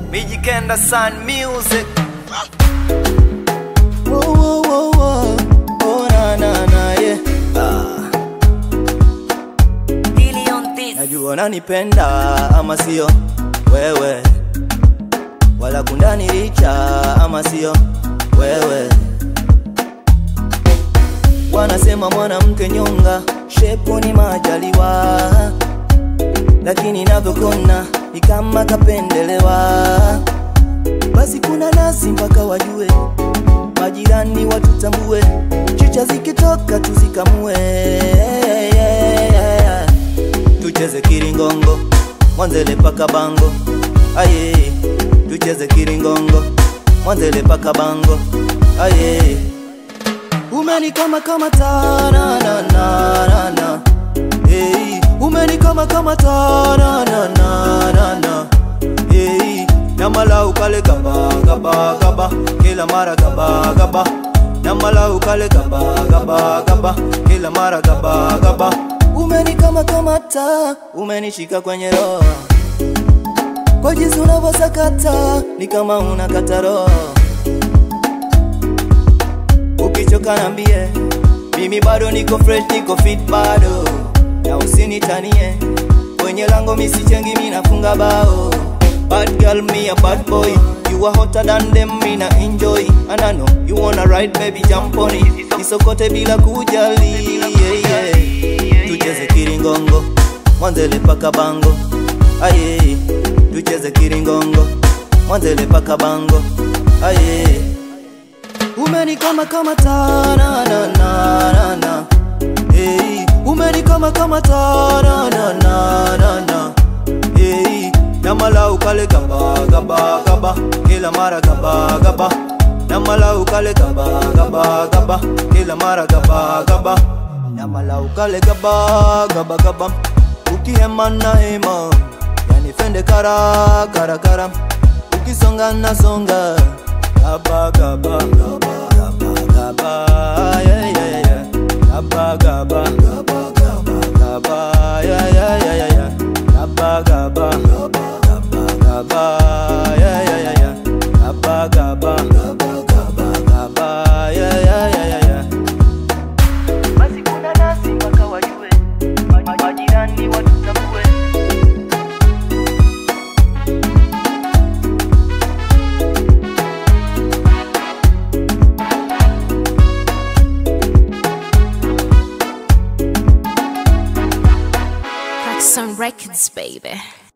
Mijikenda Sun Music. Oh na na na yeah. Najua unanipenda ama sio wewe, wala kundanilicha ama sio wewe. Wanasema mwanamke nyonga, shepu ni majaliwa, lakini navyokona ni kama kapendelewa. Basi kuna nasi mpaka wajue, majirani watutambue, chicha zikitoka tuzikamue. Tucheze kiringongo, mwanzele paka bango. Aye, tucheze kiringongo, mwanzele paka bango. Aye, umeni kama ta na na na na. Hey, umeni kama ta na na na na. Hey, namala ukale gaba gaba gaba, kila mara gaba gaba. Namala ukale gaba gaba gaba, kila mara gaba gaba. Umeni kama ta, umenishika kwenye roho, kwa jinsi unavyosakata ni kama unakata roho. Ukichoka niambie, mimi bado niko fresh, niko fit bado, na usinitanie kwenye lango misichengi, mimi nafunga bao. Bad girl, me a bad boy, you are hotter than them, me na enjoy. And I know you wanna ride, baby, jump on it. Isokote bila kujali, yeah, yeah. Tucheze kiringongo, mwanzele paka bango. Aye, tucheze kiringongo, mwanzele paka bango. Aye, umeni kama ta na na na na. Hey, umeni kama ta na na na na. Hey, namala ukale gaba gaba gaba, kila mara gaba gaba. Namala ukale gaba gaba gaba, kila mara gaba gaba. Namala ukale gaba gaba gaba, ukihema na hema, yani fende kara kara kara. Ukisonga na songa, gaba gaba gaba gaba gaba, yeah yeah yeah. Gaba gaba gaba gaba gaba, yeah yeah yeah yeah. Gaba gaba gaba gaba gaba, yeah yeah yeah. Gaba gaba gaba gaba gaba, yeah yeah yeah yeah. Basi kuna nasi mpaka wajue, majirani watutambue. Some records, baby.